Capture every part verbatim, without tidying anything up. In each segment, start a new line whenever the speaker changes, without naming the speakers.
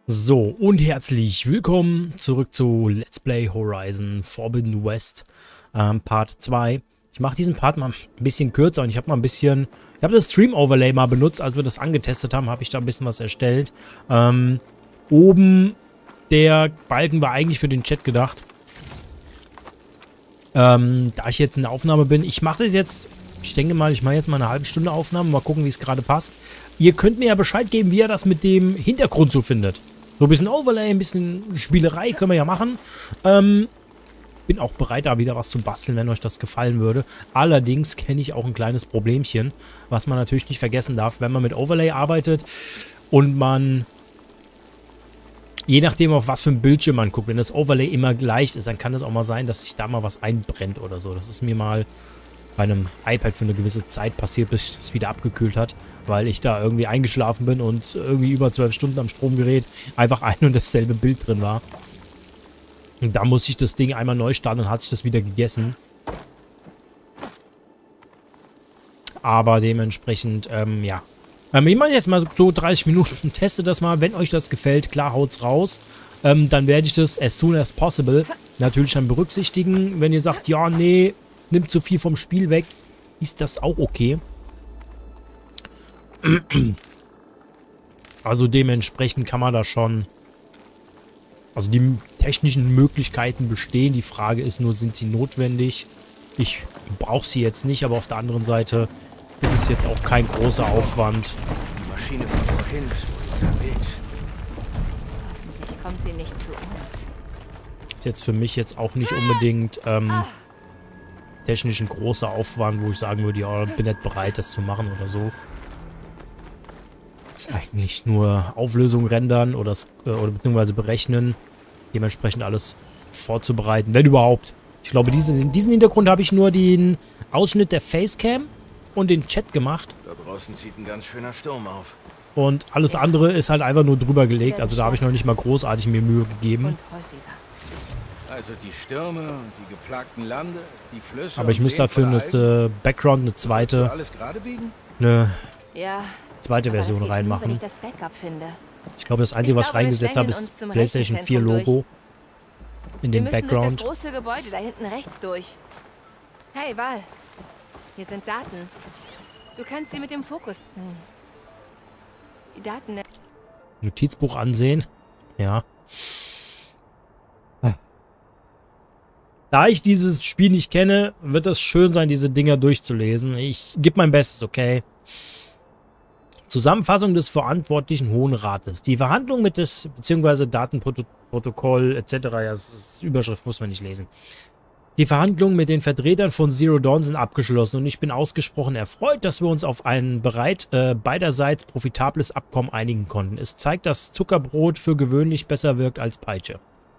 So, und herzlich willkommen zurück zu Let's Play Horizon Forbidden West, ähm, Part zwei. Ich mache diesen Part mal ein bisschen kürzer und ich habe mal ein bisschen, ich habe das Stream-Overlay mal benutzt, als wir das angetestet haben, habe ich da ein bisschen was erstellt. Ähm, oben der Balken war eigentlich für den Chat gedacht. Ähm, da ich jetzt in der Aufnahme bin, ich mache das jetzt, ich denke mal, ich mache jetzt mal eine halbe Stunde Aufnahme, mal gucken, wie es gerade passt. Ihr könnt mir ja Bescheid geben, wie ihr das mit dem Hintergrund so findet. So ein bisschen Overlay, ein bisschen Spielerei können wir ja machen. Ähm, bin auch bereit, da wieder was zu basteln, wenn euch das gefallen würde. Allerdings kenne ich auch ein kleines Problemchen, was man natürlich nicht vergessen darf, wenn man mit Overlay arbeitet und man, je nachdem auf was für ein Bildschirm man guckt, wenn das Overlay immer gleich ist, dann kann es auch mal sein, dass sich da mal was einbrennt oder so. Das ist mir mal bei einem iPad für eine gewisse Zeit passiert, bis es wieder abgekühlt hat, weil ich da irgendwie eingeschlafen bin und irgendwie über zwölf Stunden am Stromgerät einfach ein und dasselbe Bild drin war. Und da musste ich das Ding einmal neu starten und hat sich das wieder gegessen. Aber dementsprechend, ähm, ja. Ähm, ich mache jetzt mal so dreißig Minuten und teste das mal. Wenn euch das gefällt, klar, haut's raus. Ähm, dann werde ich das as soon as possible natürlich dann berücksichtigen. Wenn ihr sagt, ja, nee, nimmt zu viel vom Spiel weg, ist das auch okay. Also dementsprechend kann man da schon, also die technischen Möglichkeiten bestehen. Die Frage ist nur, sind sie notwendig? Ich brauche sie jetzt nicht, aber auf der anderen Seite ist es jetzt auch kein großer Aufwand.
Die Maschine von vorhin ist wohl unterwegs.
Hoffentlich kommt sie nicht zu uns.
Ist jetzt für mich jetzt auch nicht unbedingt ähm, technisch ein großer Aufwand, wo ich sagen würde, ja, bin nicht bereit, das zu machen oder so. Ist eigentlich nur Auflösung rendern oder, oder beziehungsweise berechnen, dementsprechend alles vorzubereiten, wenn überhaupt. Ich glaube, diese, in diesem Hintergrund habe ich nur den Ausschnitt der Facecam und den Chat gemacht.
Da draußen zieht ein ganz schöner Sturm auf.
Und alles andere ist halt einfach nur drüber gelegt, also da habe ich noch nicht mal großartig mir Mühe gegeben.
Und häufiger.
Also die Stürme und die geplagten Lande, die Flüsse.
Aber ich muss dafür eine äh, Background, eine zweite,
alles gerade biegen?
eine
Ja,
zweite
aber das
Version
geht nur,
reinmachen.
wenn ich das Backup finde.
Ich glaube, das Einzige, was ich
glaube, wir
reingesetzt habe,
schlängeln
ist
uns zum
PlayStation vier
Rechenzentrum
Logo in
Wir
dem
müssen
Background.
durch das große Gebäude da hinten rechts durch. Hey, Val. Hier sind Daten. Du kannst sie mit dem Fokus... Hm. Die Daten...
Notizbuch ansehen. Ja. Da ich dieses Spiel nicht kenne, wird es schön sein, diese Dinger durchzulesen. Ich gebe mein Bestes, okay? Zusammenfassung des verantwortlichen Hohen Rates. Die Verhandlungen mit des, beziehungsweise Datenprotokoll et cetera. Ja, das ist Überschrift, muss man nicht lesen. Die Verhandlungen mit den Vertretern von Zero Dawn sind abgeschlossen und ich bin ausgesprochen erfreut, dass wir uns auf ein bereit äh, beiderseits profitables Abkommen einigen konnten. Es zeigt, dass Zuckerbrot für gewöhnlich besser wirkt als Peitsche.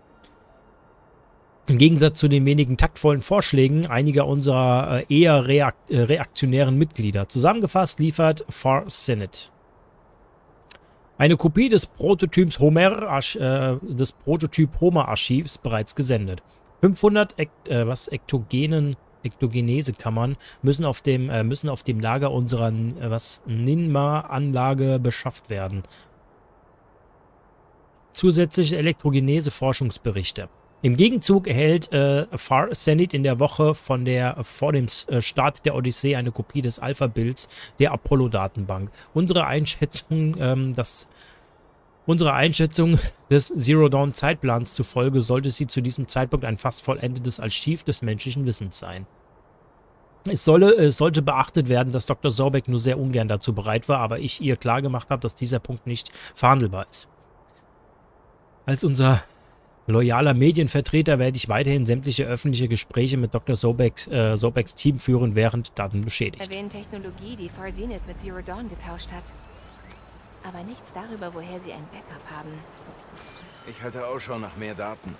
Im Gegensatz zu den wenigen taktvollen Vorschlägen einiger unserer äh, eher reak äh, reaktionären Mitglieder. Zusammengefasst liefert Far Senate eine Kopie des Prototyps Homer, äh, des Prototyp Homer Archivs bereits gesendet. fünfhundert Ekt, äh, was Ektogenen, Ektogenese-Kammern müssen auf dem äh, müssen auf dem Lager unserer äh, was Ninma-Anlage beschafft werden. Zusätzliche Elektrogenese-Forschungsberichte. Im Gegenzug erhält äh, Far Senate in der Woche von der vor dem äh, Start der Odyssee eine Kopie des Alpha-Builds der Apollo-Datenbank. Unsere Einschätzung, ähm, das, unsere Einschätzung des Zero Dawn Zeitplans zufolge sollte sie zu diesem Zeitpunkt ein fast vollendetes Archiv des menschlichen Wissens sein. Es, solle, es sollte beachtet werden, dass Doktor Sobek nur sehr ungern dazu bereit war, aber ich ihr klargemacht habe, dass dieser Punkt nicht verhandelbar ist. Als unser loyaler Medienvertreter werde ich weiterhin sämtliche öffentliche Gespräche mit Doktor Sobeks, äh, Sobeks Team führen, während Daten beschädigt.
Erwähnen Technologie, die Far Zenith mit Zero Dawn getauscht hat. Aber nichts darüber, woher sie ein Backup haben.
Ich halte Ausschau nach mehr Daten.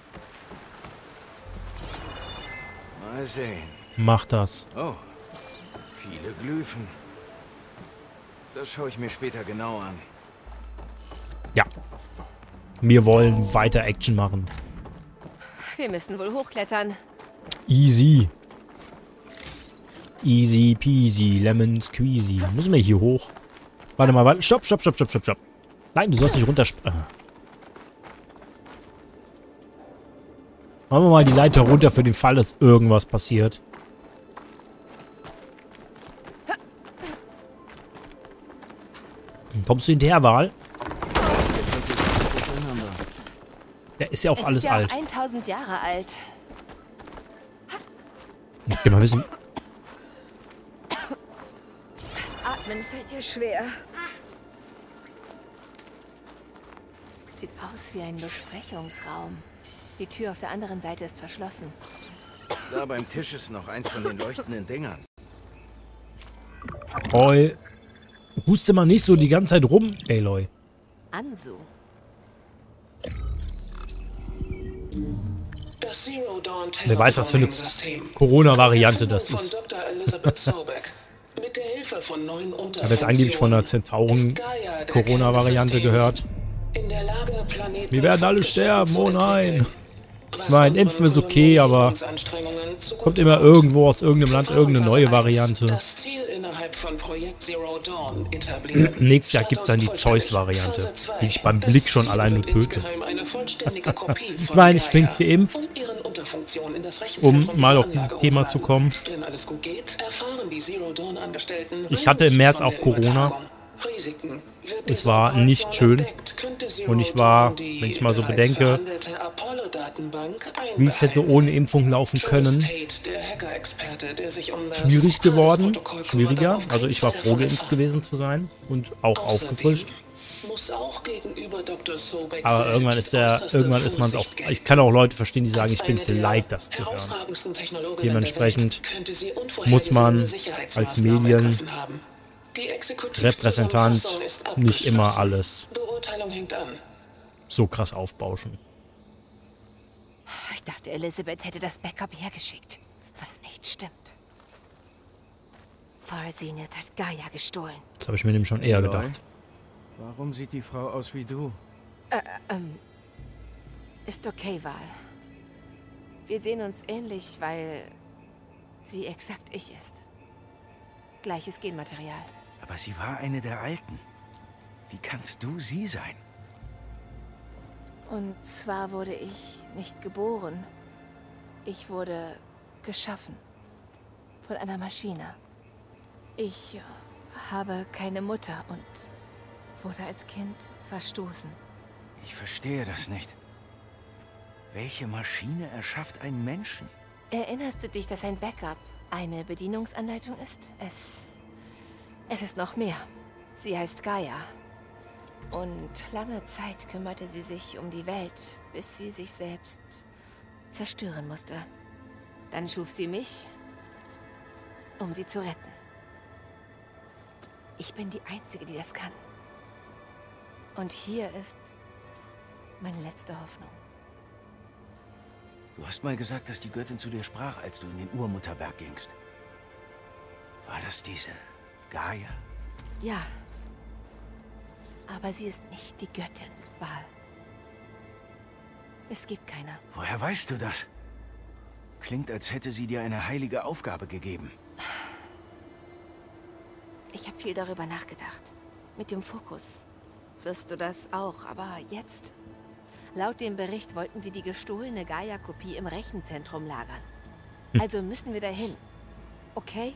Mal sehen.
Mach das.
Oh, viele Glyphen. Das schaue ich mir später genau an.
Ja. Wir wollen weiter Action machen.
Wir müssen wohl hochklettern.
Easy. Easy peasy, lemon squeezy. Müssen wir hier hoch? Warte mal, warte. Stopp, stopp, stopp, stopp, stopp, stopp. Nein, du sollst nicht runterspringen. Machen wir mal die Leiter runter für den Fall, dass irgendwas passiert. Kommst du hinterher, Wal? Der ist ja auch
Es
alles
ist ja
alt.
auch tausend Jahre alt.
Ich geh mal ein bisschen.
Das Atmen fällt dir schwer. Sieht aus wie ein Besprechungsraum. Die Tür auf der anderen Seite ist verschlossen.
Da beim Tisch ist noch eins von den leuchtenden Dingern.
Oi. Huste mal nicht so die ganze Zeit rum, Aloy.
Ansu.
Wer weiß, was für eine Corona-Variante das ist. Ich habe jetzt angeblich von einer Zentauren-Corona-Variante gehört. Wir werden alle sterben, oh nein. Nein, impfen ist okay, aber kommt immer irgendwo aus irgendeinem Land irgendeine neue Variante. Nächstes Jahr gibt es dann die Zeus-Variante, die dich beim Blick schon allein nur tötet. Ich meine, ich bin geimpft, um mal auf dieses Thema zu kommen. Ich hatte im März auch Corona. Es war nicht schön. Und ich war, wenn ich mal so bedenke, wie es hätte ohne Impfung laufen können, schwierig geworden. Schwieriger. Also ich war froh, geimpft gewesen zu sein und auch aufgefrischt. Aber irgendwann ist der, irgendwann ist man es auch. Ich kann auch Leute verstehen, die sagen, ich bin es leid, das zu hören. Dementsprechend muss man als Medien Repräsentant nicht immer alles so krass aufbauschen.
Ich dachte, Elizabeth hätte das Backup hergeschickt. Was nicht stimmt. Farzineth hat Gaia gestohlen.
Das habe ich mir nämlich schon eher gedacht.
Warum sieht die Frau aus wie du?
Äh, ähm. Ist okay, Val. Wir sehen uns ähnlich, weil sie exakt ich ist. Gleiches Genmaterial.
Aber sie war eine der Alten. Wie kannst du sie sein?
Und zwar wurde ich nicht geboren. Ich wurde geschaffen. Von einer Maschine. Ich habe keine Mutter und wurde als Kind verstoßen.
Ich verstehe das nicht. Welche Maschine erschafft einen Menschen?
Erinnerst du dich, dass ein Backup eine Bedienungsanleitung ist? Es... Es ist noch mehr. Sie heißt Gaia. Und lange Zeit kümmerte sie sich um die Welt, bis sie sich selbst zerstören musste. Dann schuf sie mich, um sie zu retten. Ich bin die Einzige, die das kann. Und hier ist meine letzte Hoffnung.
Du hast mal gesagt, dass die Göttin zu dir sprach, als du in den Urmutterberg gingst. War das diese Gaia?
Ja. Aber sie ist nicht die Göttin, Val. Es gibt keine.
Woher weißt du das? Klingt, als hätte sie dir eine heilige Aufgabe gegeben.
Ich habe viel darüber nachgedacht. Mit dem Fokus wirst du das auch, aber jetzt... Laut dem Bericht wollten sie die gestohlene Gaia-Kopie im Rechenzentrum lagern. Hm. Also müssen wir dahin. Okay?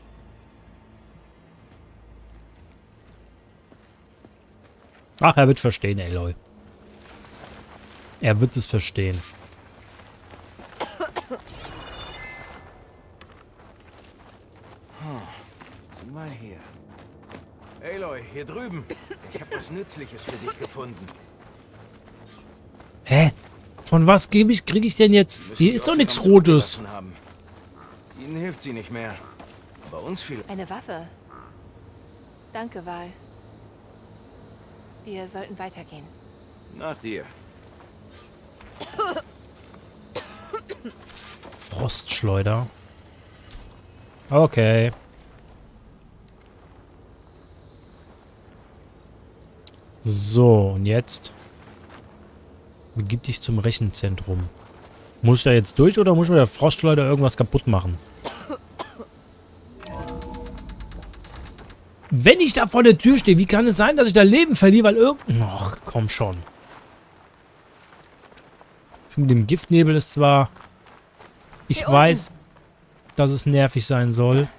Ach, er wird verstehen, Aloy. Er wird es verstehen.
Hm. Sieh mal hier. Aloy, hier drüben. Ich habe was Nützliches für dich gefunden.
Hä? Von was gebe ich, kriege ich denn jetzt? Hier ist doch nichts Rotes.
Ihnen hilft sie nicht mehr. Aber uns viel.
Eine Waffe. Danke, Val. Wir sollten weitergehen.
Nach dir.
Frostschleuder. Okay. So, und jetzt begib dich zum Rechenzentrum. Muss ich da jetzt durch oder muss ich mit der Frostschleuder irgendwas kaputt machen? Wenn ich da vor der Tür stehe, wie kann es sein, dass ich da Leben verliere, weil irgend... Ach, komm schon. Das mit dem Giftnebel ist zwar Ich
Hier
weiß, dass es nervig sein soll.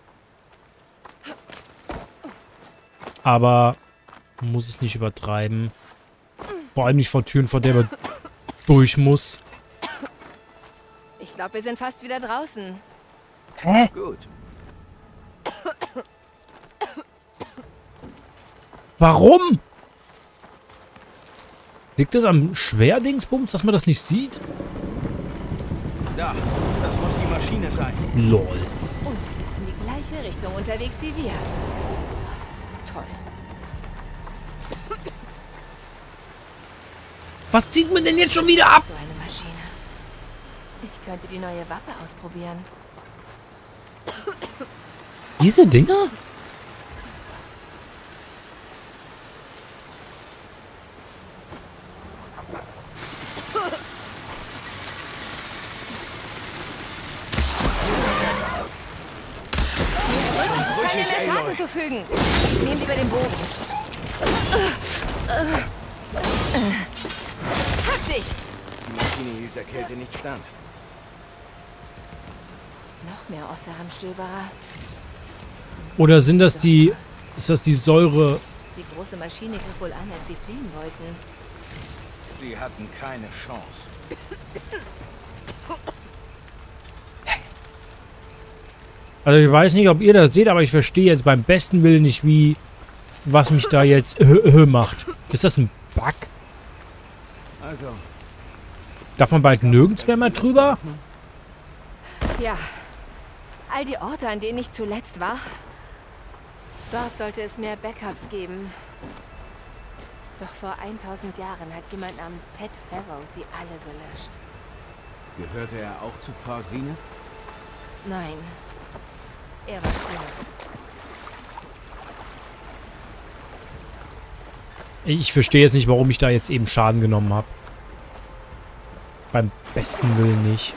Aber man muss es nicht übertreiben. Vor allem nicht vor Türen, vor der man durch muss.
Ich glaube, wir sind fast wieder draußen.
Hä?
Gut.
Warum? Liegt das am Schwerdingsbums, dass man das nicht sieht?
Da, das muss die Maschine sein.
Lol.
Und sie ist in die gleiche Richtung unterwegs wie wir. Toll.
Was zieht man denn jetzt schon wieder ab?
So eine Maschine. Ich könnte die neue Waffe ausprobieren.
Diese Dinger?
Keine mehr Schaden zufügen. Nehmen lieber den Bogen. Pack dich!
Die Maschine hielt der Kälte nicht stand.
Noch mehr Osseram-Stöberer.
Oder sind das die... Ist das die Säure...
Die große Maschine griff wohl an, als sie fliehen wollten.
Sie hatten keine Chance.
Also ich weiß nicht, ob ihr das seht, aber ich verstehe jetzt beim besten Willen nicht, wie... Was mich da jetzt äh, äh, macht. Ist das ein Bug?
Also,
Darf man bald nirgends mehr, mehr drüber?
Ja. All die Orte, an denen ich zuletzt war. Dort sollte es mehr Backups geben. Doch vor tausend Jahren hat jemand namens Ted Farrow sie alle gelöscht.
gehörte er auch zu Frau Sinef?
Nein. Er war früher.
Ich verstehe jetzt nicht, warum ich da jetzt eben Schaden genommen habe. Beim besten Willen nicht.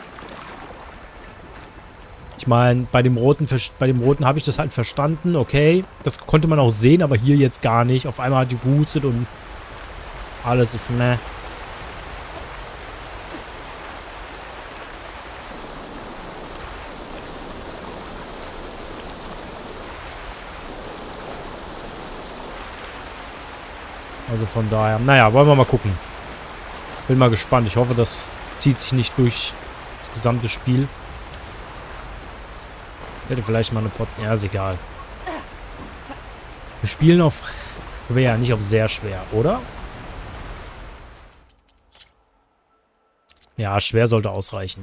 Ich meine, bei dem roten, bei dem roten habe ich das halt verstanden, okay. Das konnte man auch sehen, aber hier jetzt gar nicht. Auf einmal hat die gehustet und alles ist meh. Also von daher, naja, wollen wir mal gucken. Bin mal gespannt. Ich hoffe, das zieht sich nicht durch das gesamte Spiel. Hätte vielleicht mal eine Pot... Ja, ist egal. Wir spielen auf schwer, nicht auf sehr schwer, oder? Ja, schwer sollte ausreichen.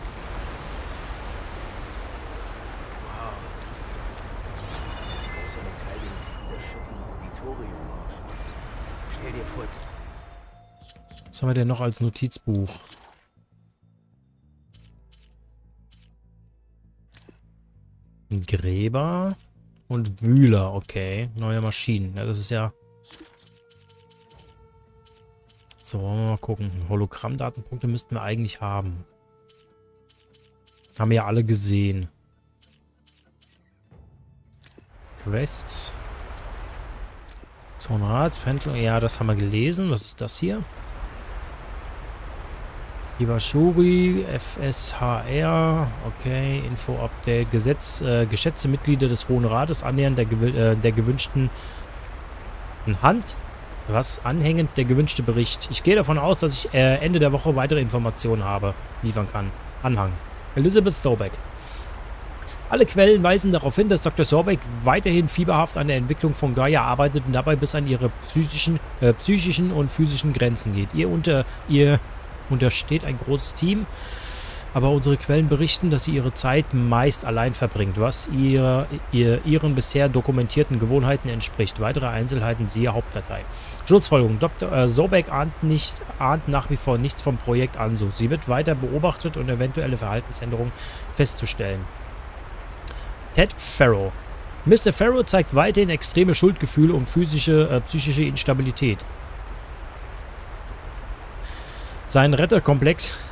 Was haben wir denn noch als Notizbuch? Ein Gräber und Wühler, okay. Neue Maschinen. Ja, das ist ja... So, wollen wir mal gucken. Hologramm-Datenpunkte müssten wir eigentlich haben. Haben wir ja alle gesehen. Quests. Zonratsverhandlung. Ja, das haben wir gelesen. Was ist das hier? Ibashuri, F S H R, okay, Info-Update, Gesetz, äh, geschätzte Mitglieder des Hohen Rates annähernd der, gew äh, der gewünschten Hand, was anhängend der gewünschte Bericht. Ich gehe davon aus, dass ich äh, Ende der Woche weitere Informationen habe, liefern kann. Anhang. Elizabeth Thobeck. Alle Quellen weisen darauf hin, dass Doktor Thobeck weiterhin fieberhaft an der Entwicklung von Gaia arbeitet und dabei bis an ihre psychischen, äh, psychischen und physischen Grenzen geht. Ihr unter ihr untersteht ein großes Team, aber unsere Quellen berichten, dass sie ihre Zeit meist allein verbringt, was ihr, ihr, ihren bisher dokumentierten Gewohnheiten entspricht. Weitere Einzelheiten siehe Hauptdatei. Schlussfolgerung. Doktor Äh, Thobeck ahnt, nicht, ahnt nach wie vor nichts vom Projekt Ansu. Sie wird weiter beobachtet und eventuelle Verhaltensänderungen festzustellen. Ted Farrow. Mister Farrow zeigt weiterhin extreme Schuldgefühle und physische, äh, psychische Instabilität. Sein Retterkomplex,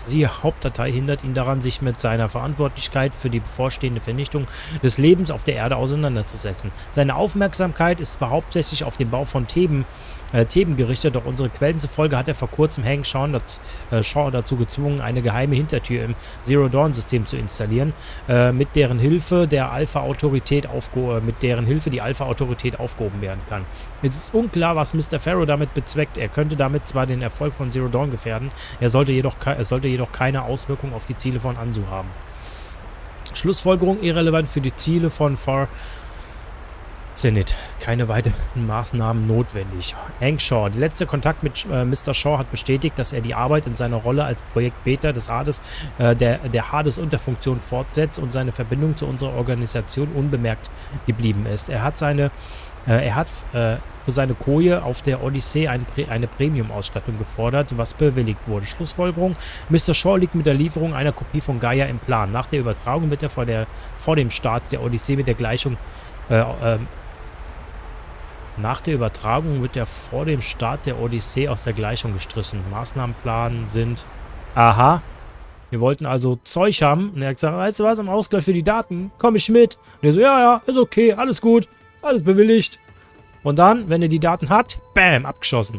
Siehe Hauptdatei hindert ihn daran, sich mit seiner Verantwortlichkeit für die bevorstehende Vernichtung des Lebens auf der Erde auseinanderzusetzen. Seine Aufmerksamkeit ist zwar hauptsächlich auf den Bau von Theben, äh, Theben gerichtet, doch unsere Quellen zufolge hat er vor kurzem Hank Shaw dazu, äh, Shaw dazu gezwungen, eine geheime Hintertür im Zero-Dawn-System zu installieren, äh, mit deren Hilfe der Alpha-Autorität aufge- äh, mit deren Hilfe die Alpha-Autorität aufgehoben werden kann. Es ist unklar, was Mister Farrow damit bezweckt. Er könnte damit zwar den Erfolg von Zero Dawn gefährden, er sollte jedoch, er sollte jedoch keine Auswirkung auf die Ziele von Anzu haben. Schlussfolgerung irrelevant für die Ziele von Far Zenith. Keine weiteren Maßnahmen notwendig. Hank Shaw. Der letzte Kontakt mit äh, Mister Shaw hat bestätigt, dass er die Arbeit in seiner Rolle als Projekt Beta des Hades, äh, der, der Hades-Unterfunktion fortsetzt und seine Verbindung zu unserer Organisation unbemerkt geblieben ist. Er hat seine äh, er hat äh, für seine Koje auf der Odyssee ein Prä eine Premium-Ausstattung gefordert, was bewilligt wurde. Schlussfolgerung: Mister Shaw liegt mit der Lieferung einer Kopie von Gaia im Plan. Nach der Übertragung wird er vor, der, vor dem Start der Odyssee mit der Gleichung äh, äh, Nach der Übertragung wird er vor dem Start der Odyssee aus der Gleichung gestrichen. Maßnahmenplan sind... Aha. Wir wollten also Zeug haben. Und er hat gesagt, weißt du was, im Ausgleich für die Daten komme ich mit. Und er so, ja, ja, ist okay, alles gut, alles bewilligt. Und dann, wenn er die Daten hat, bam, abgeschossen.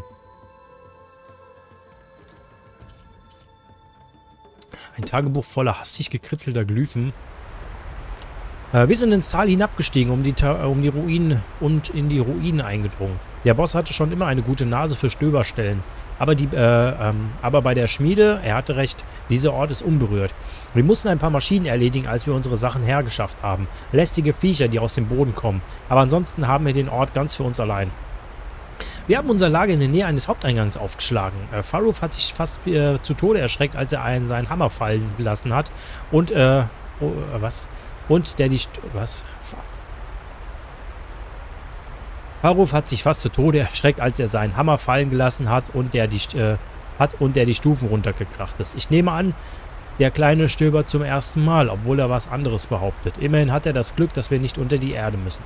Ein Tagebuch voller hastig gekritzelter Glyphen. Wir sind ins Tal hinabgestiegen, um die, um die Ruinen und in die Ruinen eingedrungen. Der Boss hatte schon immer eine gute Nase für Stöberstellen. Aber, die, äh, ähm, aber bei der Schmiede, er hatte recht, dieser Ort ist unberührt. Wir mussten ein paar Maschinen erledigen, als wir unsere Sachen hergeschafft haben. Lästige Viecher, die aus dem Boden kommen. Aber ansonsten haben wir den Ort ganz für uns allein. Wir haben unser Lager in der Nähe eines Haupteingangs aufgeschlagen. Äh, Faruf hat sich fast äh, zu Tode erschreckt, als er einen, seinen Hammer fallen gelassen hat. Und, äh, oh, was... Und der die... St was? Faruf hat sich fast zu Tode erschreckt, als er seinen Hammer fallen gelassen hat und der die, äh, hat und der die Stufen runtergekracht ist. Ich nehme an, der Kleine stöbert zum ersten Mal, obwohl er was anderes behauptet. Immerhin hat er das Glück, dass wir nicht unter die Erde müssen.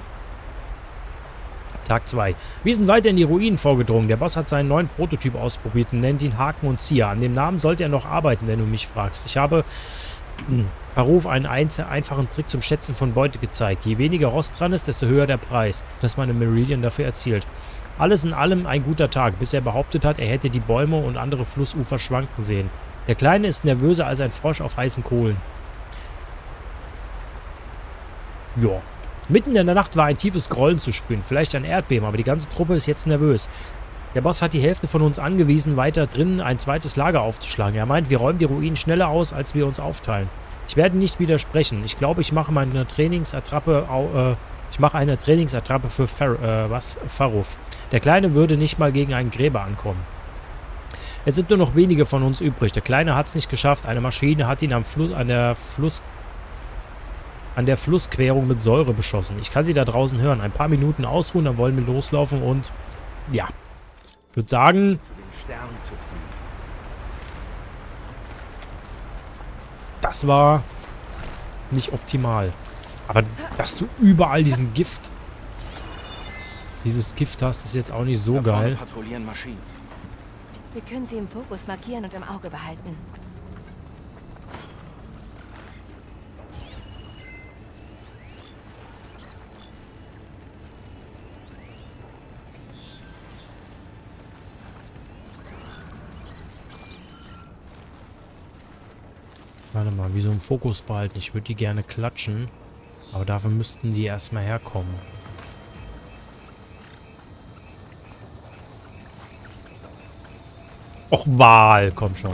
Tag zwei. Wir sind weiter in die Ruinen vorgedrungen. Der Boss hat seinen neuen Prototyp ausprobiert und nennt ihn Haken und Zieher. An dem Namen sollte er noch arbeiten, wenn du mich fragst. Ich habe... Paruf einen einfachen Trick zum Schätzen von Beute gezeigt. Je weniger Rost dran ist, desto höher der Preis, das meine Meridian dafür erzielt. Alles in allem ein guter Tag, bis er behauptet hat, er hätte die Bäume und andere Flussufer schwanken sehen. Der Kleine ist nervöser als ein Frosch auf heißen Kohlen. Ja. Mitten in der Nacht war ein tiefes Grollen zu spüren, vielleicht ein Erdbeben, aber die ganze Truppe ist jetzt nervös. Der Boss hat die Hälfte von uns angewiesen, weiter drinnen ein zweites Lager aufzuschlagen. Er meint, wir räumen die Ruinen schneller aus, als wir uns aufteilen. Ich werde nicht widersprechen. Ich glaube, ich mache meine Trainingsattrappe, äh, ich mache eine Trainingsattrappe für Far äh, was? Faruf. Der Kleine würde nicht mal gegen einen Gräber ankommen. Es sind nur noch wenige von uns übrig. Der Kleine hat es nicht geschafft. Eine Maschine hat ihn am Fluss, an der Fluss, an der Flussquerung mit Säure beschossen. Ich kann sie da draußen hören. Ein paar Minuten ausruhen, dann wollen wir loslaufen und ja. Ich würde sagen, das war nicht optimal. Aber dass du überall diesen Gift, dieses Gift hast, ist jetzt auch nicht so geil.
Patrouillieren Maschinen.
Wir können sie im Fokus markieren und im Auge behalten.
Warte mal, wie so ein Fokus behalten. Ich würde die gerne klatschen. Aber dafür müssten die erstmal herkommen. Och, Wal, komm schon.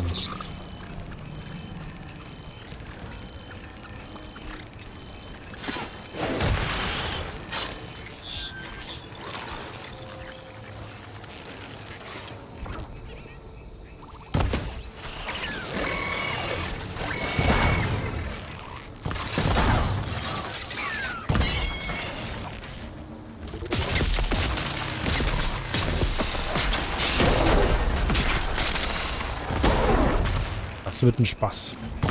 Das wird ein Spaß.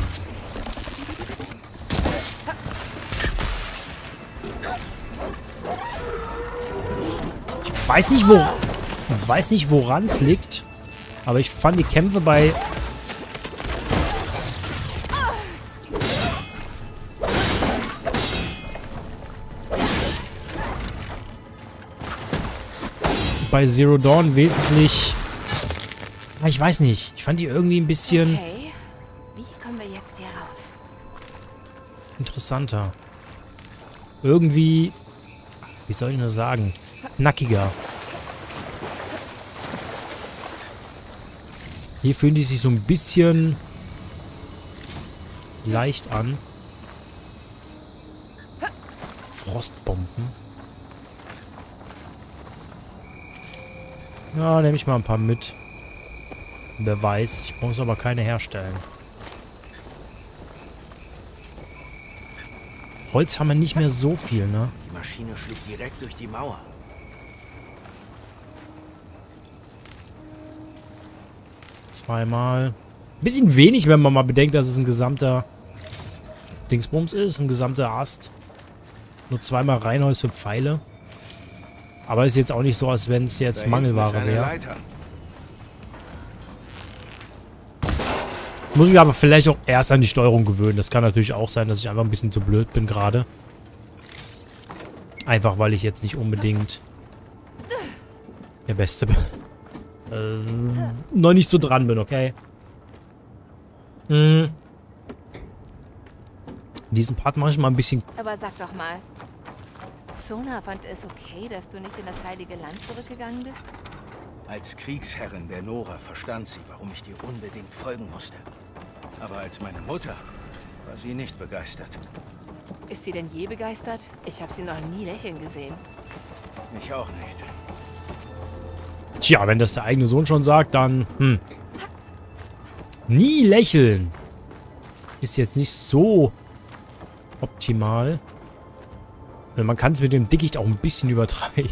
Ich weiß nicht, wo, ich weiß nicht, woran es liegt, aber ich fand die Kämpfe bei bei Zero Dawn wesentlich... Ich weiß nicht. Ich fand die irgendwie ein bisschen...
Okay. Wie kommen wir jetzt hier raus?
Interessanter. Irgendwie... Wie soll ich das sagen? Knackiger. Hier fühlen die sich so ein bisschen... leicht an. Frostbomben. Ja, nehme ich mal ein paar mit. Wer weiß, ich muss aber keine herstellen. Holz haben wir nicht mehr so viel, ne?
Die Maschine schlug direkt durch die Mauer.
Zweimal. Bisschen wenig, wenn man mal bedenkt, dass es ein gesamter Dingsbums ist, ein gesamter Ast. Nur zweimal Reinholz für Pfeile. Aber ist jetzt auch nicht so, als wenn es jetzt Mangelware wäre. Muss ich aber vielleicht auch erst an die Steuerung gewöhnen. Das kann natürlich auch sein, dass ich einfach ein bisschen zu blöd bin gerade. Einfach, weil ich jetzt nicht unbedingt der Beste bin. Äh, noch nicht so dran bin, okay? Hm. Diesen Part mache ich mal ein bisschen...
Aber sag doch mal, Sona fand es okay, dass du nicht in das Heilige Land zurückgegangen bist?
Als Kriegsherrin der Nora verstand sie, warum ich dir unbedingt folgen musste. Aber als meine Mutter war sie nicht begeistert.
Ist sie denn je begeistert? Ich habe sie noch nie lächeln gesehen.
Ich auch nicht.
Tja, wenn das der eigene Sohn schon sagt, dann... Hm. Nie lächeln. Ist jetzt nicht so optimal. Man kann es mit dem Dickicht auch ein bisschen übertreiben.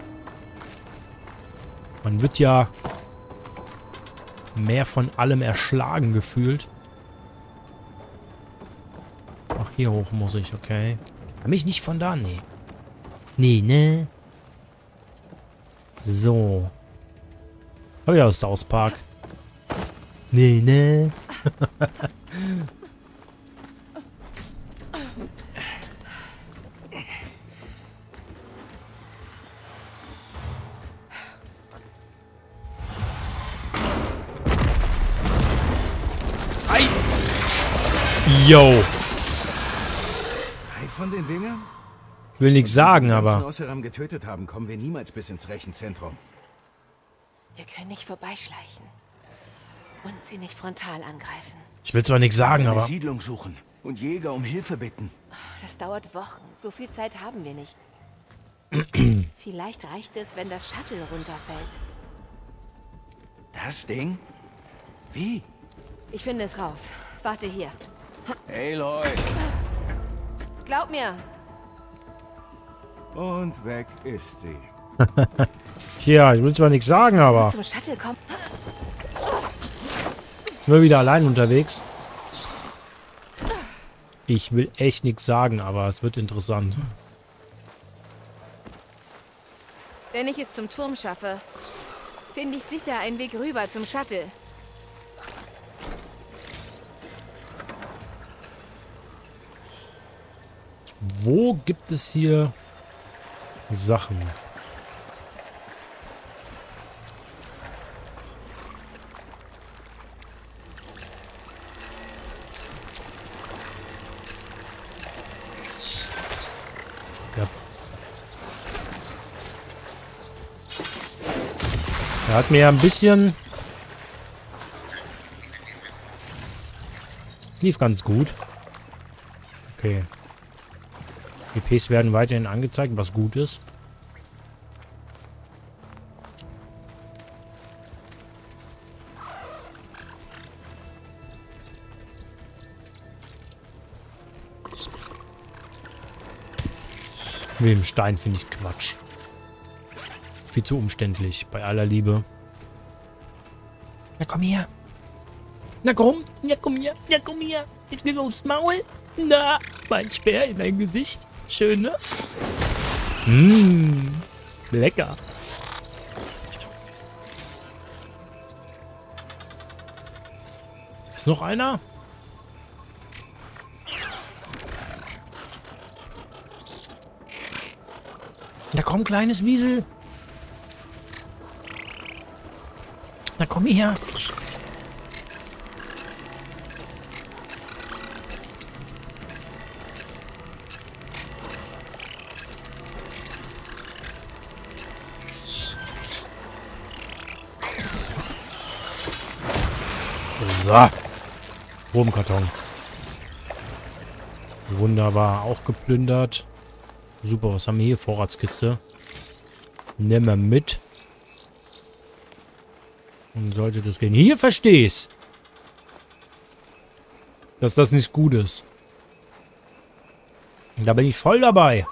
Man wird ja mehr von allem erschlagen gefühlt. Ach, hier hoch muss ich, okay. Kann mich nicht von da? Nee. Nee, ne? So. Oh ja, South Park. Nee, ne? Ei! Yo!
Drei von den Dingern?
Ich will nichts sagen,
Wenn wir
aber...
den Osseram getötet haben, kommen wir niemals bis ins Rechenzentrum.
Wir können nicht vorbeischleichen. Und sie nicht frontal angreifen.
Ich will zwar nichts sagen,
Eine
aber...
Siedlung suchen und Jäger um Hilfe bitten.
Das dauert Wochen. So viel Zeit haben wir nicht. Vielleicht reicht es, wenn das Shuttle runterfällt.
Das Ding? Wie?
Ich finde es raus. Warte hier.
Aloy!
Glaub mir.
Und weg ist sie.
Tja, ich will zwar nichts sagen, aber...
Zum Shuttle kommen.
Sind wir wieder allein unterwegs? Ich will echt nichts sagen, aber es wird interessant.
Wenn ich es zum Turm schaffe, finde ich sicher einen Weg rüber zum Shuttle.
Wo gibt es hier Sachen? Ja. Er hat mir ja ein bisschen... Es lief ganz gut. Okay. E Ps werden weiterhin angezeigt, was gut ist. Mit dem Stein finde ich Quatsch. Viel zu umständlich, bei aller Liebe. Na komm her. Na komm, na komm her, na komm her. Ich will aufs Maul. Na, mein Speer in dein Gesicht. Schön, ne? Mmh, lecker. Ist noch einer? Na komm, kleines Wiesel. Na komm her. So. Wurmkarton. Wunderbar. Auch geplündert. Super, was haben wir hier? Vorratskiste. Nehmen wir mit. Und sollte das gehen. Hier versteh's. Dass das nicht gut ist. Da bin ich voll dabei.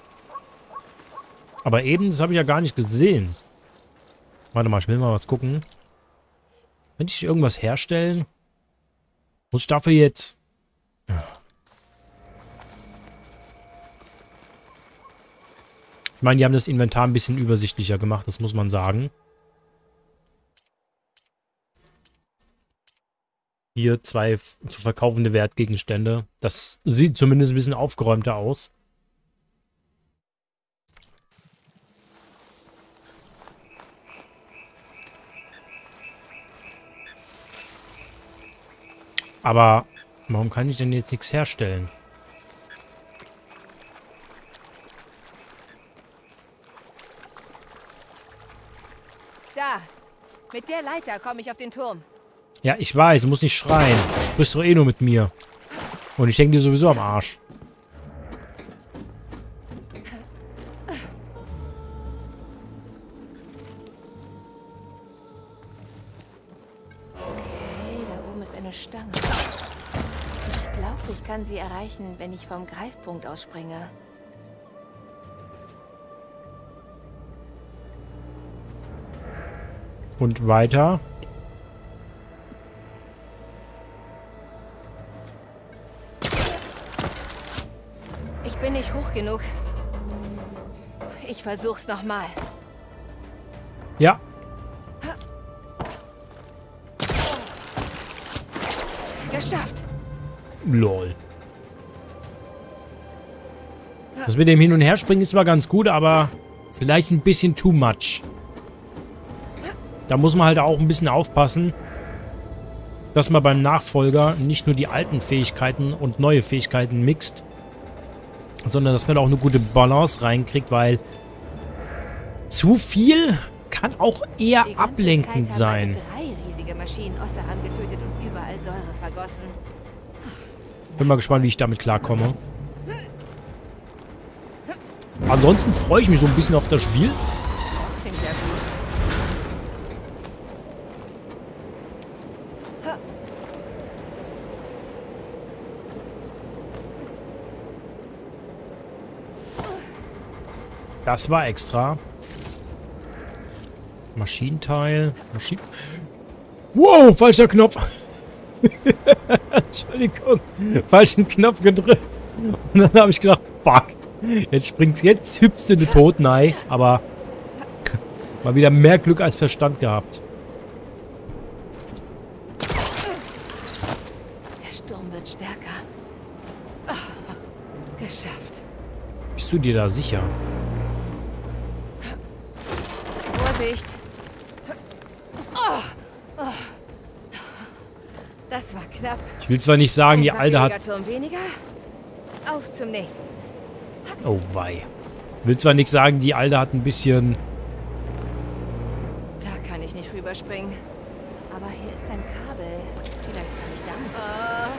Aber eben, das habe ich ja gar nicht gesehen. Warte mal, ich will mal was gucken. Könnte ich irgendwas herstellen? Muss ich dafür jetzt... Ich meine, die haben das Inventar ein bisschen übersichtlicher gemacht, das muss man sagen. Hier zwei zu verkaufende Wertgegenstände. Das sieht zumindest ein bisschen aufgeräumter aus. Aber warum kann ich denn jetzt nichts herstellen?
Da. Mit der Leiter komme ich auf den Turm.
Ja, ich weiß, du musst nicht schreien. Du sprichst doch eh nur mit mir. Und ich hänge dir sowieso am Arsch.
Okay, da oben ist eine Stange. Ich glaube, ich kann sie erreichen, wenn ich vom Greifpunkt ausspringe.
Und weiter.
Ich bin nicht hoch genug. Ich versuch's nochmal.
Ja.
Geschafft.
Lol. Das mit dem Hin- und Herspringen ist zwar ganz gut, aber vielleicht ein bisschen too much. Da muss man halt auch ein bisschen aufpassen, dass man beim Nachfolger nicht nur die alten Fähigkeiten und neue Fähigkeiten mixt, sondern dass man auch eine gute Balance reinkriegt, weil zu viel kann auch eher ablenkend sein.
Drei riesige Maschinen Osseran getötet und überall Säure vergossen.
Bin mal gespannt, wie ich damit klarkomme. Ansonsten freue ich mich so ein bisschen auf das Spiel.
Das klingt sehr gut.
Das war extra. Maschinenteil. Maschinen. Wow, falscher Knopf. Entschuldigung. Falschen Knopf gedrückt. Und dann habe ich gedacht, fuck. Jetzt springt's, jetzt hüpfst du den Toten ein. Aber mal wieder mehr Glück als Verstand gehabt.
Der Sturm wird stärker. Oh, geschafft.
Bist du dir da sicher?
Vorsicht. Oh, oh. Das war knapp.
Ich will zwar nicht sagen, die
Ein
Alte hat...
wackeliger Turm weniger. Auf zum nächsten.
Oh wei. Ich will zwar nicht sagen, die Alte hat ein bisschen...
Da kann ich nicht rüberspringen. Aber hier ist ein Kabel. Vielleicht kann ich damit... Oh.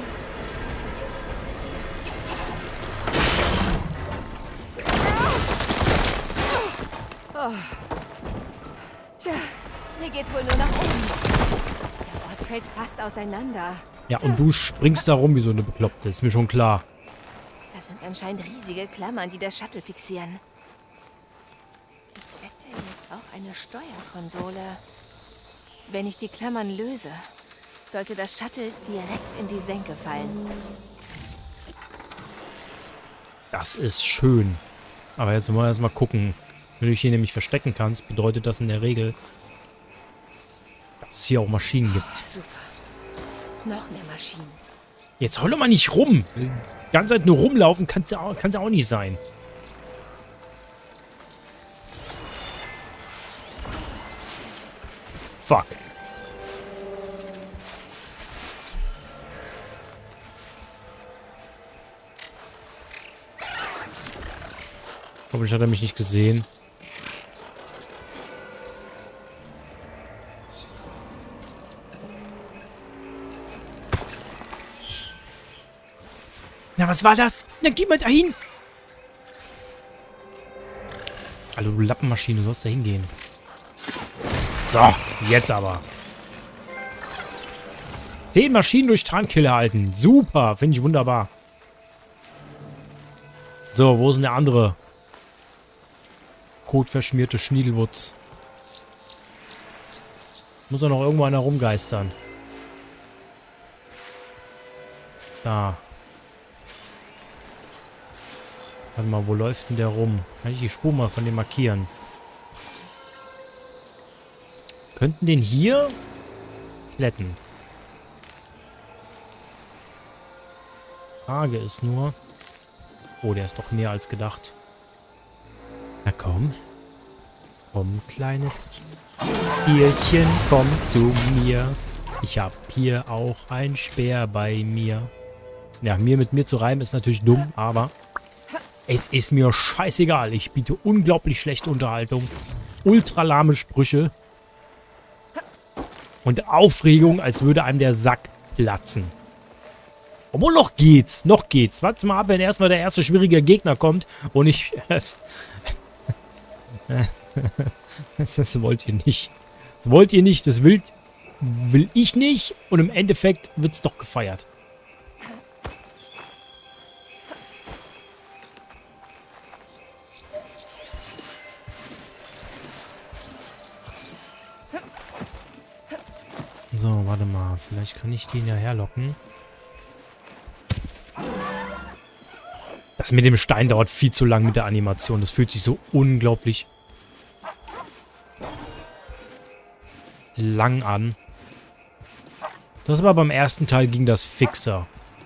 Oh. Tja, hier geht's wohl nur nach oben. Der Ort fällt fast auseinander.
Ja, und du springst da rum wie so eine Bekloppte. Ist mir schon klar.
Das sind anscheinend riesige Klammern, die das Shuttle fixieren. Ich wette, hier ist auch eine Steuerkonsole. Wenn ich die Klammern löse, sollte das Shuttle direkt in die Senke fallen.
Das ist schön. Aber jetzt wollen wir erstmal gucken. Wenn du dich hier nämlich verstecken kannst, bedeutet das in der Regel, dass es hier auch Maschinen gibt.
Super. Noch mehr Maschinen.
Jetzt hol doch mal nicht rum. Die ganze Zeit nur rumlaufen kann es ja auch, kann's ja auch nicht sein. Fuck. Hoffentlich hat er mich nicht gesehen. Na, was war das? Na, geh mal dahin! Also, du Lappenmaschine, du sollst da hingehen. So, jetzt aber. Zehn Maschinen durch Tarnkiller halten. Super, finde ich wunderbar. So, wo ist denn der andere? Kotverschmierte Schniedelwutz. Muss doch noch irgendwo einer rumgeistern. Da. Warte mal, wo läuft denn der rum? Kann ich die Spur mal von dem markieren? Könnten den hier plätten. Frage ist nur... Oh, der ist doch näher als gedacht. Na komm. Komm, kleines Tierchen, komm zu mir. Ich hab hier auch ein Speer bei mir. Ja, mir mit mir zu reimen ist natürlich dumm, aber... Es ist mir scheißegal. Ich biete unglaublich schlechte Unterhaltung. Ultra lahme Sprüche. Und Aufregung, als würde einem der Sack platzen. Obwohl, noch geht's. Noch geht's. Warte mal ab, wenn erstmal der erste schwierige Gegner kommt. Und ich... Das wollt ihr nicht. Das wollt ihr nicht. Das will, will ich nicht. Und im Endeffekt wird's doch gefeiert. So, warte mal. Vielleicht kann ich den ja herlocken. Das mit dem Stein dauert viel zu lang mit der Animation. Das fühlt sich so unglaublich lang an. Das war beim ersten Teil ging das fixer.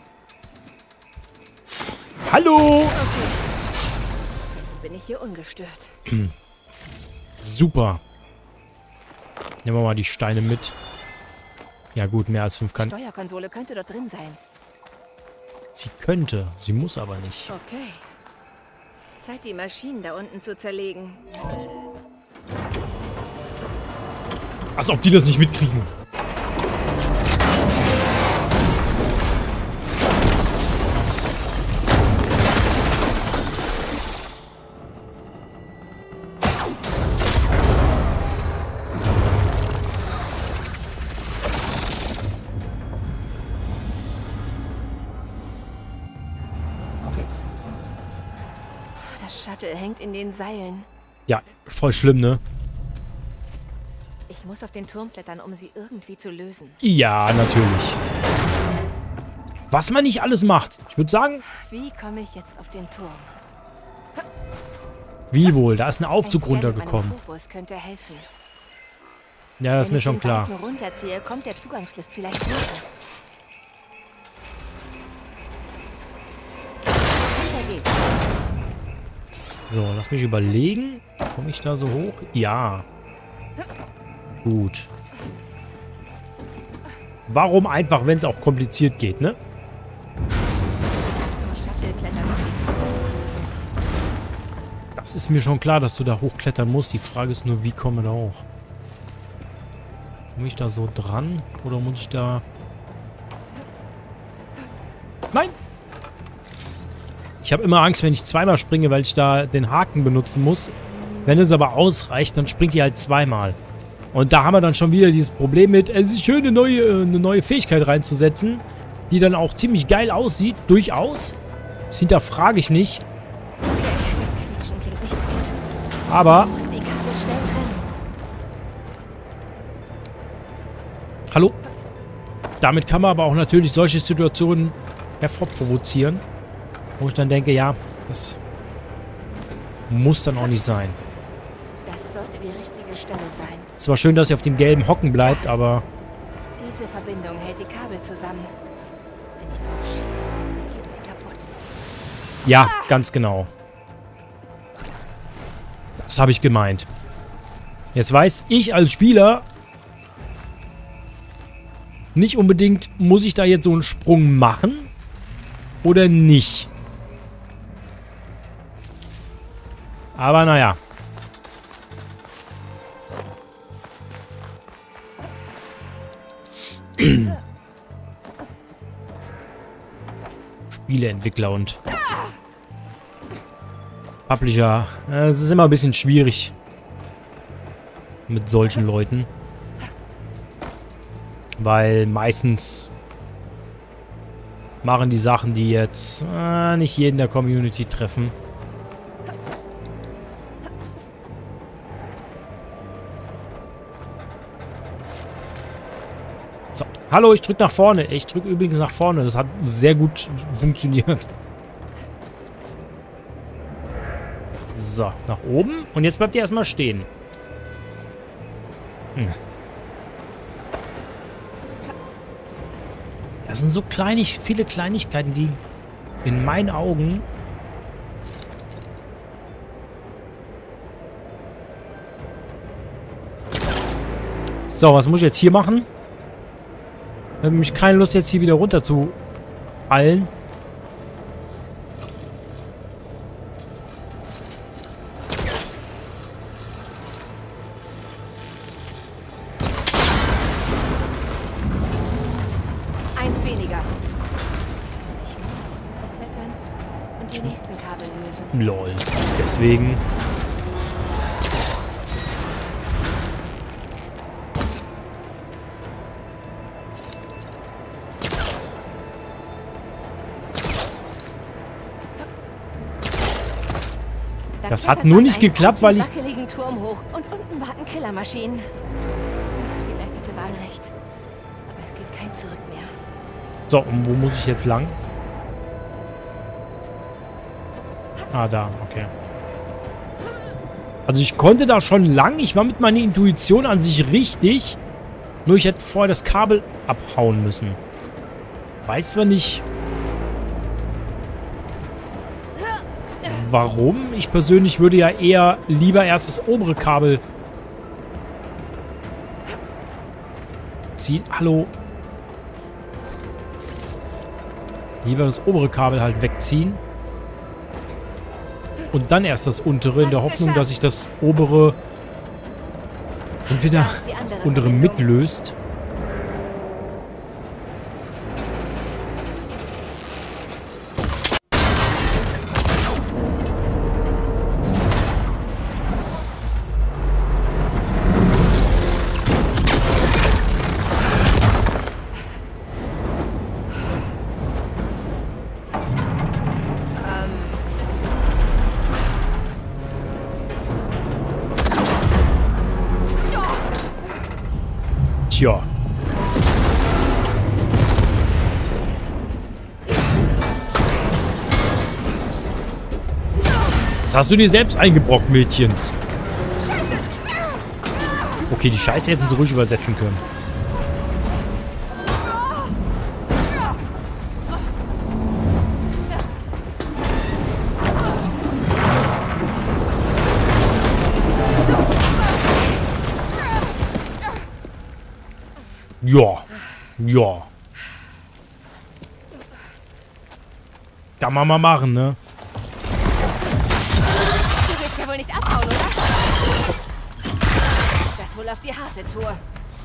Hallo!
Jetzt bin ich hier ungestört.
Super. Nehmen wir mal die Steine mit. Ja gut, mehr als fünf kann...
Die Steuerkonsole könnte dort drin sein.
Sie könnte, sie muss aber nicht.
Okay. Zeit, die Maschinen da unten zu zerlegen.
Als ob die das nicht mitkriegen.
Das Shuttle hängt in den Seilen.
Ja, voll schlimm, ne?
Ich muss auf den Turm klettern, um sie irgendwie zu lösen.
Ja, natürlich. Was man nicht alles macht. Ich würde sagen...
Wie komme ich jetzt auf den Turm?
Wie wohl? Da ist ein Aufzug
Ein Scan mit
runtergekommen.
meinem Fokus könnte helfen.
Ja, das ist
Wenn
mir
ich
schon
den
klar.
Balken runterziehe, kommt der Zugangslift vielleicht näher. Runter geht's.
So, lass mich überlegen. Komme ich da so hoch? Ja. Gut. Warum einfach, wenn es auch kompliziert geht, ne?
Zum Shuttle klettern, um die Kabel zu lösen.
Das ist mir schon klar, dass du da hochklettern musst. Die Frage ist nur, wie komme ich da hoch? Komme ich da so dran? Oder muss ich da... Nein! Ich habe immer Angst, wenn ich zweimal springe, weil ich da den Haken benutzen muss. Wenn es aber ausreicht, dann springt die halt zweimal. Und da haben wir dann schon wieder dieses Problem mit, es ist schön, eine neue, eine neue Fähigkeit reinzusetzen, die dann auch ziemlich geil aussieht, durchaus. Das hinterfrage ich nicht.
Okay, das Quietschen klingt nicht gut.
Aber...
Ich muss die Kabel schnell trennen.
Hallo? Damit kann man aber auch natürlich solche Situationen hervorprovozieren, wo ich dann denke, ja, das muss dann auch nicht sein.
Das sollte die richtige Stelle sein.
Es war schön, dass sie auf dem gelben hocken bleibt, aber...
Diese Verbindung hält die Kabel zusammen. Wenn ich drauf schieße, geht sie kaputt.
Ja, ganz genau. Das habe ich gemeint. Jetzt weiß ich als Spieler nicht unbedingt, muss ich da jetzt so einen Sprung machen oder nicht. Aber naja. Spieleentwickler und Publisher. Es ist immer ein bisschen schwierig mit solchen Leuten. Weil meistens machen die Sachen, die jetzt äh, nicht jeden der Community treffen. So, hallo, ich drücke nach vorne. Ich drücke übrigens nach vorne. Das hat sehr gut funktioniert. So, nach oben. Und jetzt bleibt ihr erstmal stehen. Hm. Das sind so kleinig, viele Kleinigkeiten, die in meinen Augen so, was muss ich jetzt hier machen? Ich habe nämlich keine Lust, jetzt hier wieder runter zu eilen. Lol. Deswegen. Das hat nur nicht geklappt, weil ich...
Turm hoch und unten warten Killermaschinen. Vielleicht hatte Val recht. Aber es geht kein Zurück mehr.
So, und wo muss ich jetzt lang? Ah, da, okay. Also ich konnte da schon lang. Ich war mit meiner Intuition an sich richtig. Nur ich hätte vorher das Kabel abhauen müssen. Weiß zwar nicht, warum. Ich persönlich würde ja eher lieber erst das obere Kabel ziehen. Hallo. Lieber das obere Kabel halt wegziehen. Und dann erst das untere, in der Hoffnung, dass sich das obere entweder das untere mitlöst. Tja. Das hast du dir selbst eingebrockt, Mädchen. Okay, die Scheiße hätten sie ruhig übersetzen können. Ja. Ja. Kann man mal machen, ne?
Du willst ja wohl nicht abhauen, oder? Das wohl auf die harte Tour.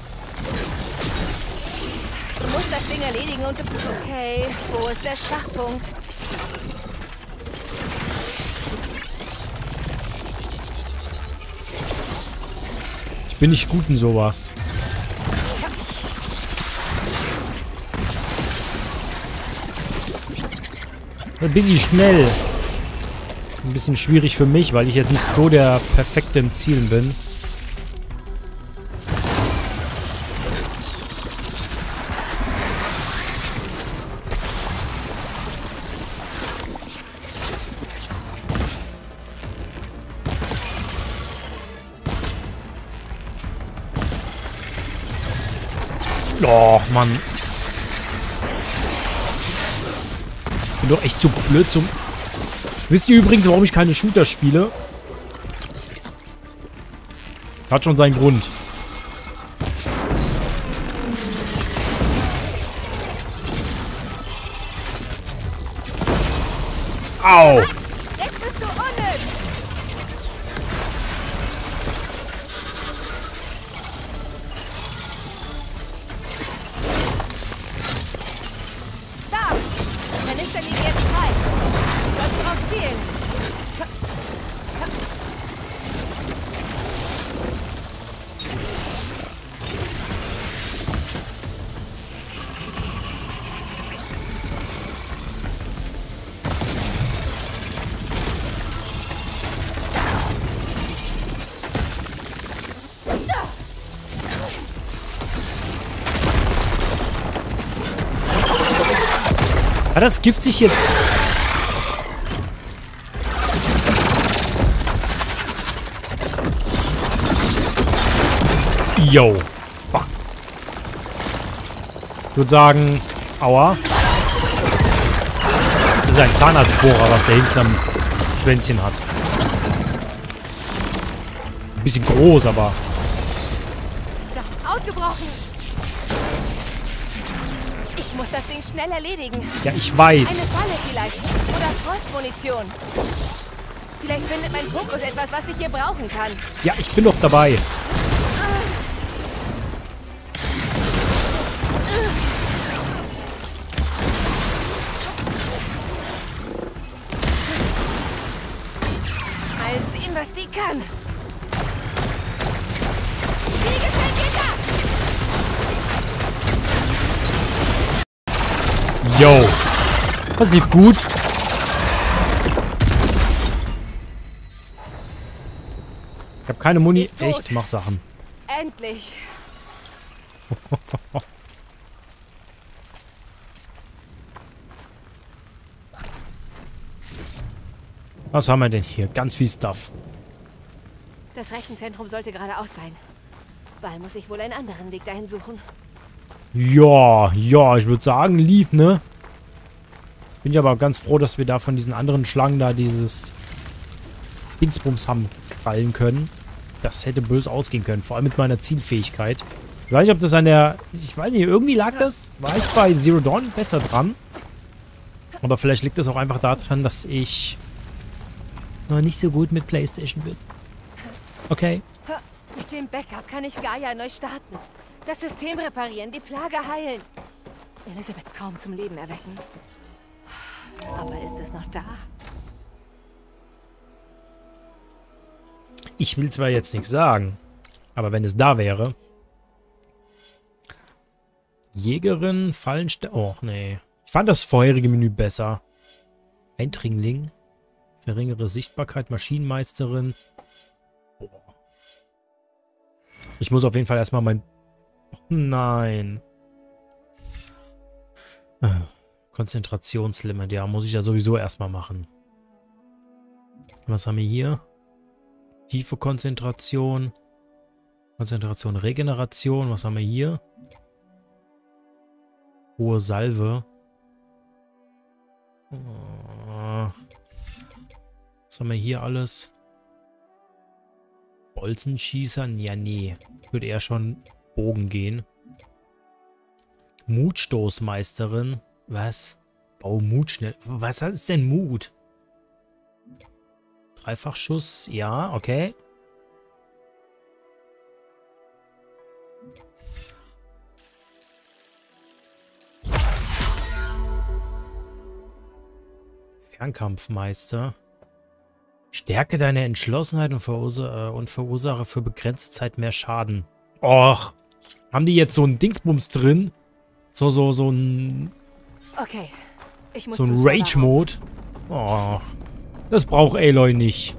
Du musst das Ding erledigen und du... Okay, wo ist der Schwachpunkt?
Ich bin nicht gut in sowas. Ein bisschen schnell. Ein bisschen schwierig für mich, weil ich jetzt nicht so der Perfekte im Zielen bin. Oh, Mann. Ich bin doch echt zu blöd zum... Wisst ihr übrigens, warum ich keine Shooter spiele? Hat schon seinen Grund. Au!
Jetzt bist du unnütz!
Hat das Gift sich jetzt... Yo. Fuck. Ich würde sagen... Aua. Das ist ein Zahnarztbohrer, was er hinten am Schwänzchen hat. Ein bisschen groß, aber...
Da, ausgebrochen. Ich muss das Ding schnell erledigen.
Ja, ich weiß.
Eine Falle vielleicht. Oder Frostmunition. Vielleicht findet mein Fokus etwas, was ich hier brauchen kann.
Ja, ich bin doch dabei.
Mal sehen, was die kann. Wie gefällt dir das?
Yo. Das lief gut. Ich habe keine Muni. Echt, mach Sachen.
Endlich.
Was haben wir denn hier? Ganz viel Stuff.
Das Rechenzentrum sollte geradeaus sein. Bald muss ich wohl einen anderen Weg dahin suchen.
Ja, ja, ich würde sagen, lief, ne? Bin ich aber ganz froh, dass wir da von diesen anderen Schlangen da dieses Dingsbums haben fallen können. Das hätte böse ausgehen können, vor allem mit meiner Zielfähigkeit. Ich weiß nicht, ob das an der... Ich weiß nicht, irgendwie lag das... War ich bei Zero Dawn besser dran. Aber vielleicht liegt das auch einfach daran, dass ich noch nicht so gut mit PlayStation bin. Okay.
Mit dem Backup kann ich Gaia neu starten. Das System reparieren, die Plage heilen. Elizabeths Traum zum Leben erwecken. Aber ist es noch da?
Ich will zwar jetzt nichts sagen, aber wenn es da wäre... Jägerin, Fallensteller... Oh, nee. Ich fand das vorherige Menü besser. Eindringling. Verringere Sichtbarkeit, Maschinenmeisterin. Oh. Ich muss auf jeden Fall erstmal mein... Oh, nein. Konzentrationslimit. Ja, muss ich ja sowieso erstmal machen. Was haben wir hier? Tiefe Konzentration. Konzentration, Regeneration. Was haben wir hier? Hohe Salve. Was haben wir hier alles? Bolzenschießern? Ja, nee. Würde eher schon Bogen gehen. Mutstoßmeisterin. Was? Bau Mut schnell. Was ist denn Mut? Dreifachschuss. Ja, okay. Fernkampfmeister. Stärke deine Entschlossenheit und, verursa äh, und verursache für begrenzte Zeit mehr Schaden. Och. Haben die jetzt so ein Dingsbums drin? So, so, so ein...
Okay. Ich muss
so ein Rage-Mode. Oh. Das braucht Aloy nicht.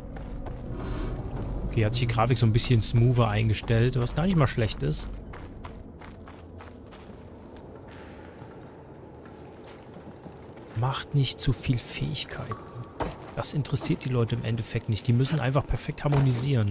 Okay, hat sich die Grafik so ein bisschen smoother eingestellt, was gar nicht mal schlecht ist. Macht nicht zu viel Fähigkeiten. Das interessiert die Leute im Endeffekt nicht. Die müssen einfach perfekt harmonisieren.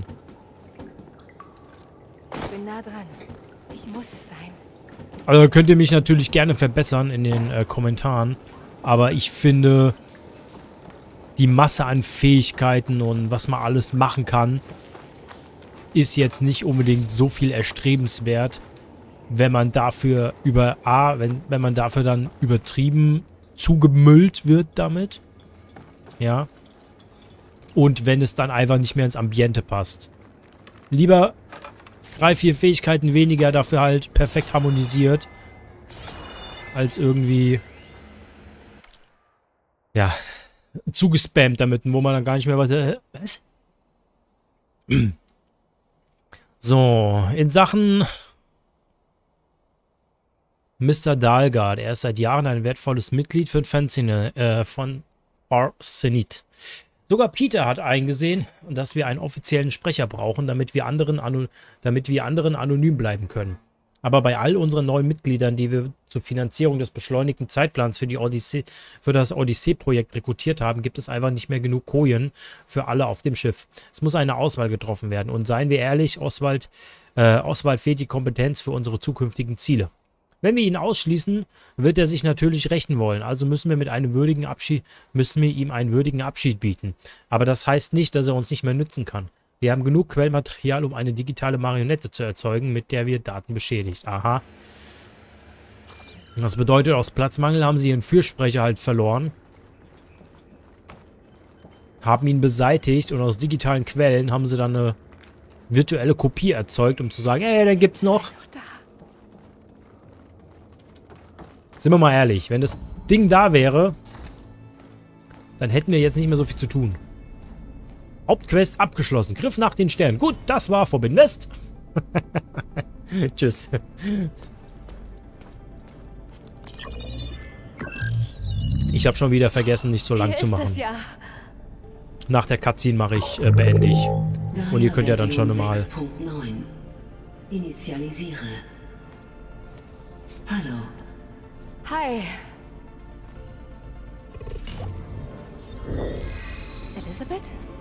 Ich bin nah dran. Ich muss es sein.
Also könnt ihr mich natürlich gerne verbessern in den äh, Kommentaren. Aber ich finde, die Masse an Fähigkeiten und was man alles machen kann, ist jetzt nicht unbedingt so viel erstrebenswert, wenn man dafür über A, wenn, wenn man dafür dann übertrieben zugemüllt wird damit. Ja. Und wenn es dann einfach nicht mehr ins Ambiente passt. Lieber drei, vier Fähigkeiten weniger, dafür halt perfekt harmonisiert. Als irgendwie... Ja. Zugespammt damit, wo man dann gar nicht mehr weiter... Was? So, in Sachen... Mister Dalgard. Er ist seit Jahren ein wertvolles Mitglied für den Fanszene äh, von Arsenit. Sogar Peter hat eingesehen, dass wir einen offiziellen Sprecher brauchen, damit wir anderen, damit wir anderen anonym bleiben können. Aber bei all unseren neuen Mitgliedern, die wir zur Finanzierung des beschleunigten Zeitplans für, die Odyssee, für das Odyssee-Projekt rekrutiert haben, gibt es einfach nicht mehr genug Kojen für alle auf dem Schiff. Es muss eine Auswahl getroffen werden. Und seien wir ehrlich, Oswald, äh, Oswald fehlt die Kompetenz für unsere zukünftigen Ziele. Wenn wir ihn ausschließen, wird er sich natürlich rächen wollen. Also müssen wir mit einem würdigen Abschied, müssen wir ihm einen würdigen Abschied bieten. Aber das heißt nicht, dass er uns nicht mehr nützen kann. Wir haben genug Quellmaterial, um eine digitale Marionette zu erzeugen, mit der wir Daten beschädigt. Aha. Das bedeutet, aus Platzmangel haben sie ihren Fürsprecher halt verloren. Haben ihn beseitigt und aus digitalen Quellen haben sie dann eine virtuelle Kopie erzeugt, um zu sagen, ey, dann gibt's noch. Sind wir mal ehrlich, wenn das Ding da wäre, dann hätten wir jetzt nicht mehr so viel zu tun. Hauptquest abgeschlossen. Griff nach den Sternen. Gut, das war Forbidden West. Tschüss. Ich habe schon wieder vergessen, nicht so lang zu machen.
Ja.
Nach der Cutscene mache ich, äh, beende ich. Und ihr könnt ja dann schon mal...
sechs Punkt neun. Initialisiere. Hallo.
Hi. Elizabeth?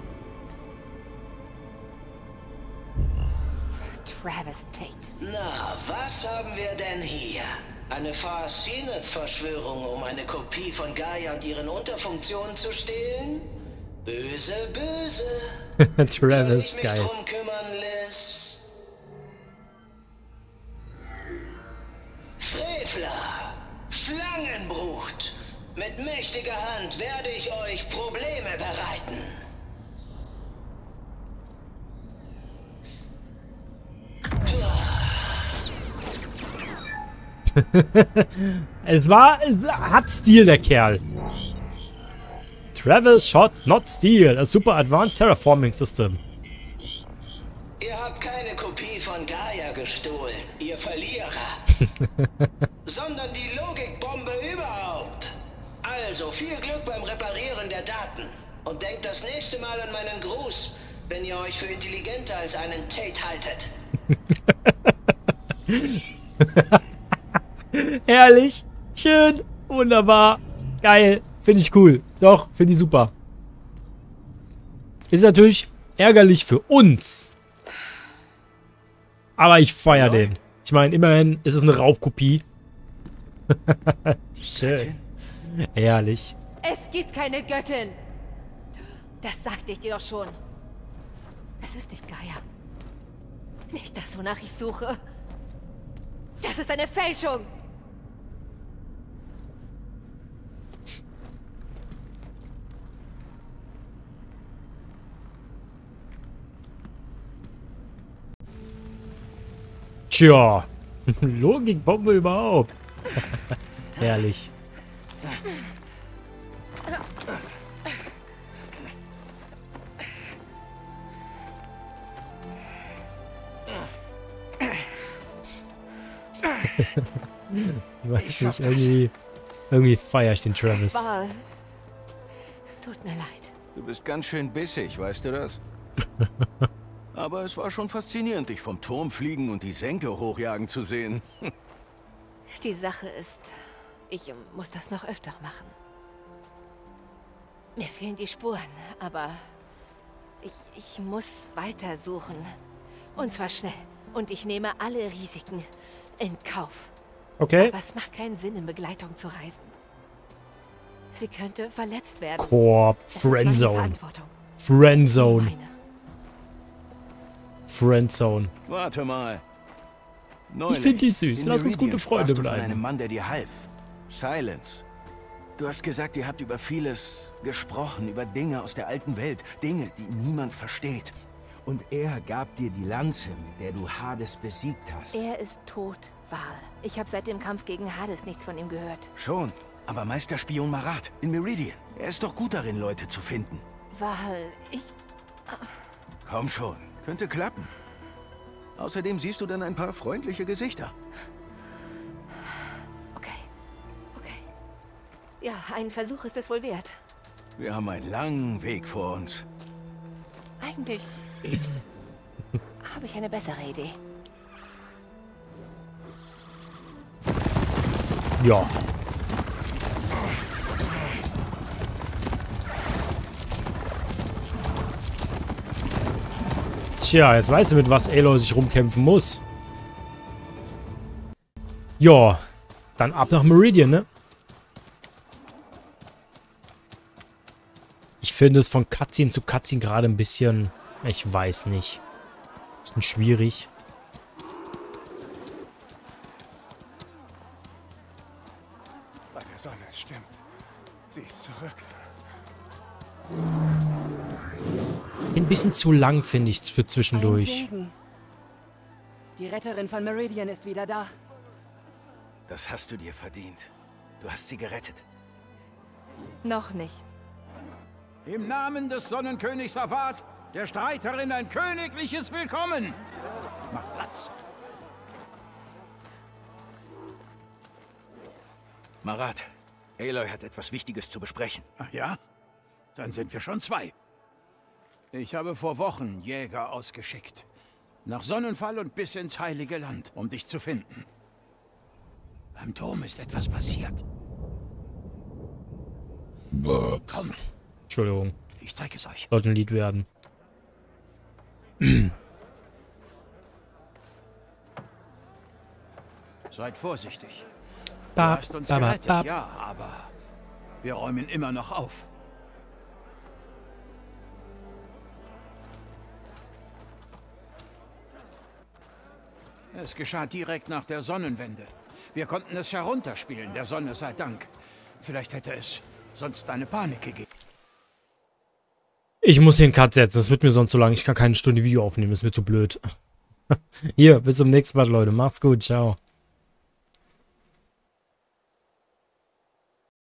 Travis Tate.
Na, was haben wir denn hier? Eine Far-Sinet-Verschwörung, um eine Kopie von Gaia und ihren Unterfunktionen zu stehlen? Böse, böse.
Travis,
Soll ich mich
geil.
drum kümmern, Liz? Frevler, Schlangenbrut. Mit mächtiger Hand werde ich euch Probleme bereiten.
Es war... Es hat Stil, der Kerl. Travis Shot Not Steel. A super advanced terraforming system.
Ihr habt keine Kopie von Gaia gestohlen, ihr Verlierer. Sondern die Logikbombe überhaupt. Also viel Glück beim Reparieren der Daten. Und denkt das nächste Mal an meinen Gruß, wenn ihr euch für intelligenter als einen Tate haltet.
Herrlich. Schön. Wunderbar. Geil. Finde ich cool. Doch, finde ich super. Ist natürlich ärgerlich für uns. Aber ich feiere den. Ich meine, immerhin ist es eine Raubkopie. Schön. Herrlich.
Es gibt keine Göttin. Das sagte ich dir doch schon. Es ist nicht Gaia. Nicht das, wonach ich suche. Das ist eine Fälschung.
Tja. Logikbombe überhaupt. Herrlich. Ich weiß nicht, irgendwie, irgendwie feiere ich den Travis.
Val. Tut mir leid.
Du bist ganz schön bissig, weißt du das? Aber es war schon faszinierend, dich vom Turm fliegen und die Senke hochjagen zu sehen.
Die Sache ist, ich muss das noch öfter machen. Mir fehlen die Spuren, aber ich, ich muss weitersuchen. Und zwar schnell. Und ich nehme alle Risiken in Kauf.
Okay.
Aber es macht keinen Sinn, in Begleitung zu reisen. Sie könnte verletzt werden.
Korb,
Es ist meine
Friendzone.
Verantwortung.
Friendzone.
Meine.
Friendzone.
Warte mal.
Ich finde die süß.
in
Lass uns
Meridian
gute Freunde
sprachst du von einem
bleiben.
Mann, der dir half. Silence. Du hast gesagt, ihr habt über vieles gesprochen, über Dinge aus der alten Welt. Dinge, die niemand versteht.
Und er gab dir die Lanze, mit der du Hades besiegt hast.
Er ist tot, Val. Ich habe seit dem Kampf gegen Hades nichts von ihm gehört.
Schon. Aber Meisterspion Marat in Meridian. Er ist doch gut darin, Leute zu finden.
Val, ich...
Komm schon. Könnte klappen. Außerdem siehst du dann ein paar freundliche Gesichter.
Okay. Okay. Ja, ein Versuch ist es wohl wert.
Wir haben einen langen Weg vor uns.
Eigentlich habe ich eine bessere Idee.
Ja. Tja, jetzt weißt du, mit was Aloy sich rumkämpfen muss. Ja, dann ab nach Meridian, ne? Ich finde es von Cutscene zu Cutscene gerade ein bisschen... Ich weiß nicht. Bisschen schwierig.
Bei der Sonne, es stimmt. Sie ist zurück.
Ein bisschen zu lang, finde ich, für zwischendurch.
Ein Segen. Die Retterin von Meridian ist wieder da.
Das hast du dir verdient. Du hast sie gerettet.
Noch nicht.
Im Namen des Sonnenkönigs Avad, der Streiterin, ein königliches Willkommen. Mach Platz.
Marat, Aloy hat etwas Wichtiges zu besprechen.
Ach ja? Dann sind wir schon zwei. Ich habe vor Wochen Jäger ausgeschickt. Nach Sonnenfall und bis ins Heilige Land, um dich zu finden. Beim Turm ist etwas passiert. Komm,
Entschuldigung.
ich zeige es euch.
Sollte ein Lied werden.
Seid vorsichtig. Du
Bap,
hast uns
bap,
gerettet,
bap.
ja, aber wir räumen immer noch auf. Es geschah direkt nach der Sonnenwende. Wir konnten es herunterspielen, der Sonne sei Dank. Vielleicht hätte es sonst eine Panik gegeben.
Ich muss hier einen Cut setzen. Das wird mir sonst zu lang. Ich kann keine Stunde Video aufnehmen. Das ist mir zu blöd. Hier, bis zum nächsten Mal, Leute. Macht's gut. Ciao.